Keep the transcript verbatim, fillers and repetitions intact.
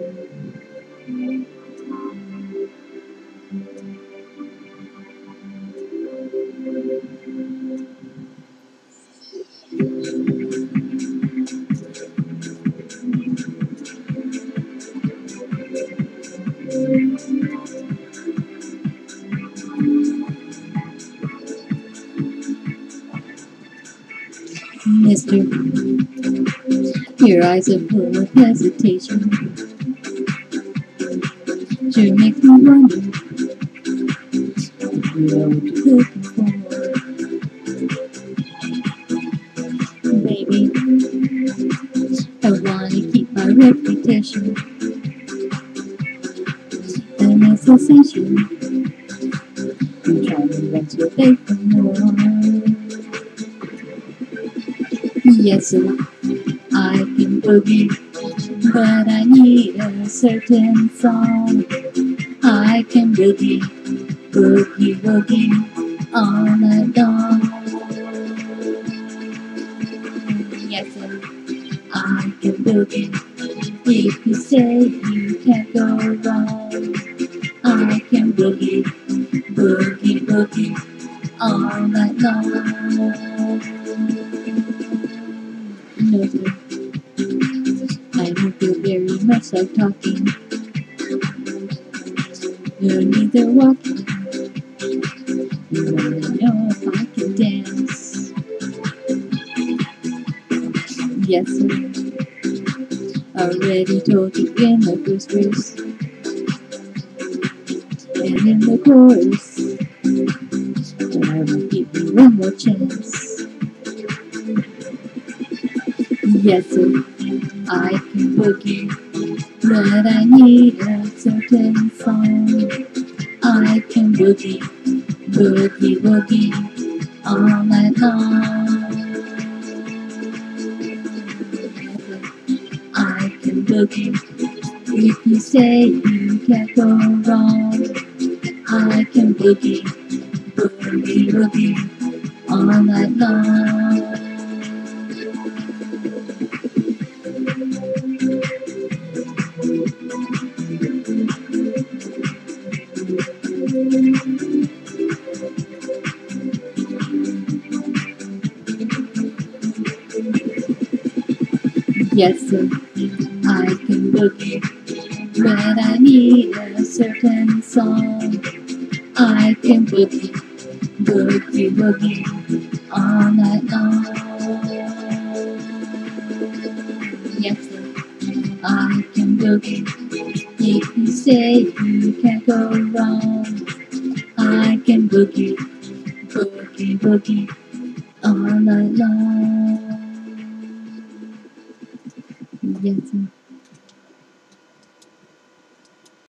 Mister, your eyes are full of hesitation. Sure makes me wonder if you know what you're looking for. Baby, I wanna keep my reputation and a sensation. I'm trying to rent your day for more. Yes, sir, I can boogie, but I need a certain song. I can boogie, boogie, boogie all night long. Yes, sir, I can boogie. If you say you can't go wrong, I can boogie, boogie, boogie all night long. No, sir, I don't feel very much like talking. You're neither walking. You wanna know if I can dance? Yes, sir. Already told you in the first verse and in the chorus, but I will give you one more chance. Yes, sir, I can boogie, but I need a certain song. I can boogie, boogie, boogie all night long. I can boogie. If you say you can't go wrong, I can boogie, boogie, boogie all night long. Yes, sir, I can boogie, but I need a certain song. I can boogie, boogie, boogie all night long. Yes, sir, I can boogie. If you say you can't go wrong, I can boogie, boogie, boogie all night long. Yes, sir.